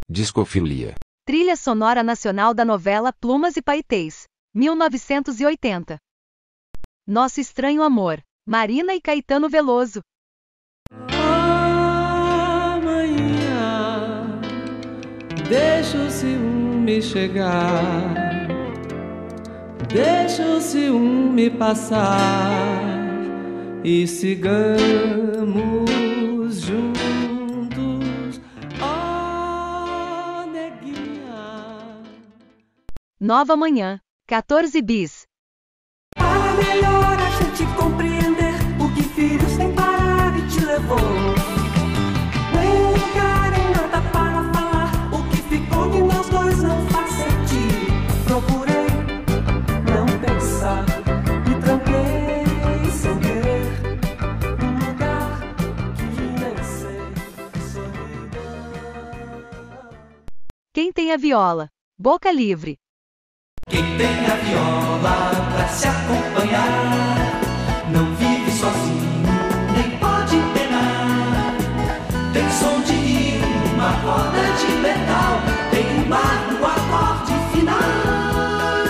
Discofilia. Trilha sonora nacional da novela Plumas e Paetês, 1980. Nosso Estranho Amor, Marina e Caetano Veloso. Amanhã, deixa o ciúme chegar, deixa o ciúme passar e sigamos juntos, ó neguinha. Nova Manhã, 14 bis. Para melhor a gente compreender o que filhos sem parar e te levou. Nem lugar em nada para falar o que ficou que nós dois não faz sentido. Procurei não pensar e tranquei sem querer um lugar que nem sei solidão. Quem tem a viola? Boca Livre. Quem tem a viola pra se acompanhar não vive sozinho, nem pode penar. Tem som de rio, uma roda de metal, tem um mar no acorde final.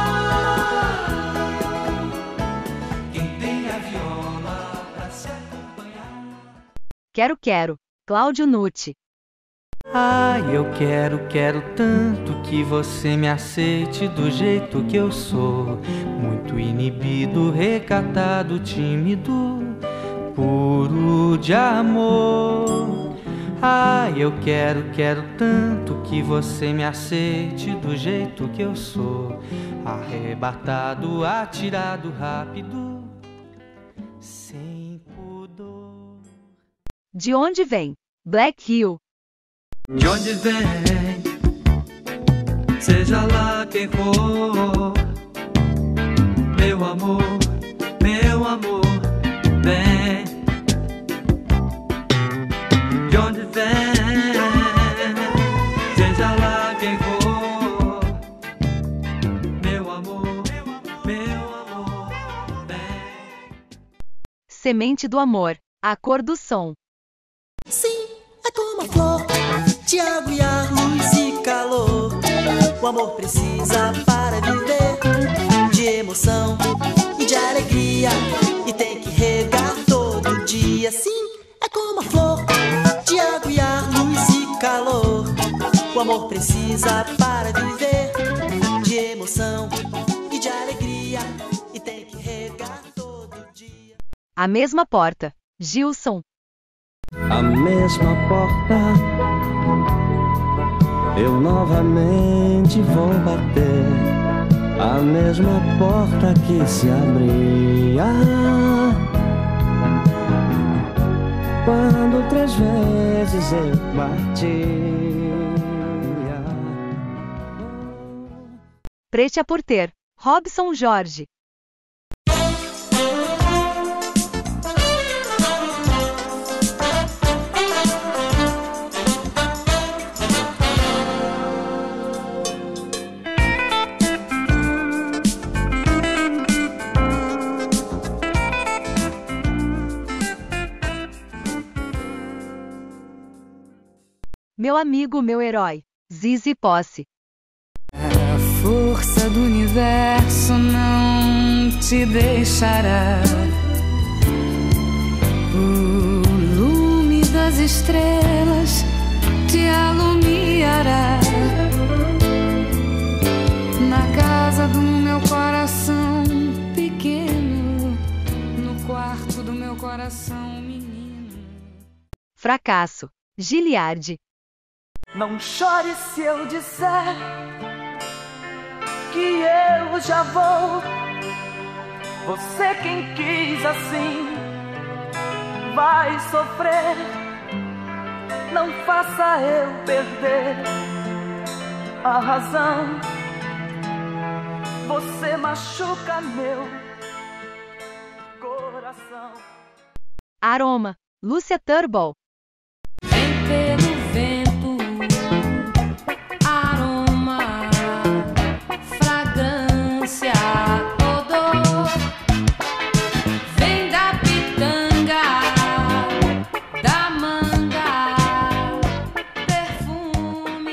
Quem tem a viola pra se acompanhar. Quero, Cláudio Nucci. Ai, eu quero tanto que você me aceite do jeito que eu sou. Muito inibido, recatado, tímido, puro de amor. Ai, eu quero tanto que você me aceite do jeito que eu sou. Arrebatado, atirado, rápido, sem pudor. De onde vem? Black Hill. De onde vem, seja lá quem for, meu amor, vem. De onde vem, seja lá quem for, meu amor, vem. Semente do Amor, A Cor do Som. Sim, é como a flor de água e ar, luz e calor. O amor precisa para viver de emoção e de alegria, e tem que regar todo dia. Sim, é como a flor de água e ar, luz e calor. O amor precisa para viver de emoção e de alegria, e tem que regar todo dia. A Mesma Porta, Gilson. A mesma porta, eu novamente vou bater. A mesma porta que se abria quando 3 vezes eu batia. Pretia por Ter, Robson Jorge. Meu amigo, meu herói, Zizi Posse. A força do universo não te deixará. O lume das estrelas te alumiará. Na casa do meu coração pequeno, no quarto do meu coração menino. Fracasso, Giliardi. Não chore se eu disser que eu já vou. Você quem quis assim vai sofrer. Não faça eu perder a razão. Você machuca meu coração. Aroma, Lúcia Turnbull. Vem pelo vento, aroma, fragrância, odor. Vem da pitanga, da manga, perfume.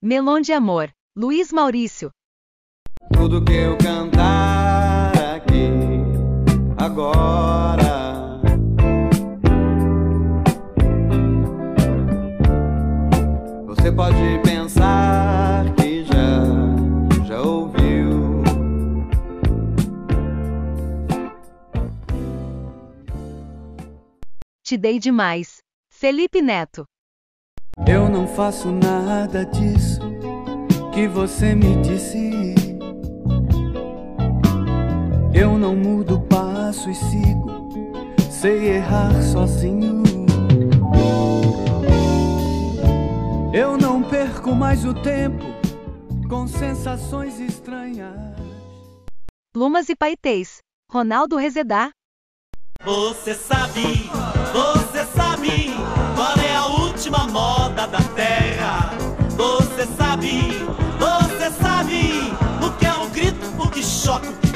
Melon de Amor, Luiz Maurício. Tudo que eu cantar aqui agora, você pode pensar que já ouviu. Te dei demais, Felipe Neto. Eu não faço nada disso que você me disse. Eu não mudo passo e sigo, sei errar sozinho. Eu não perco mais o tempo com sensações estranhas. Plumas e Paetês, Ronaldo Rezedá. Você sabe qual é a última moda da terra? Você sabe o que é um grito, o que choca, o que